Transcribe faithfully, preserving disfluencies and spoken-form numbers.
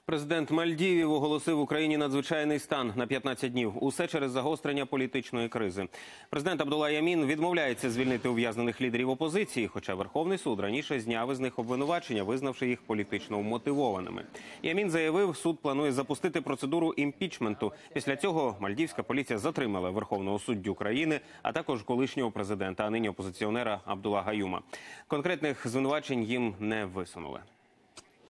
Президент Мальдівів оголосив Україні надзвичайний стан на п'ятнадцять днів. Усе через загострення політичної кризи. Президент Абдулла Ямін відмовляється звільнити ув'язнених лідерів опозиції, хоча Верховний суд раніше зняв із них обвинувачення, визнавши їх політично вмотивованими. Ямін заявив, суд планує запустити процедуру імпічменту. Після цього мальдівська поліція затримала верховного суддю країни, а також колишнього президента, а нині опозиціонера Абдулла Гаюма. Конкретних звинувачень їм не висунули.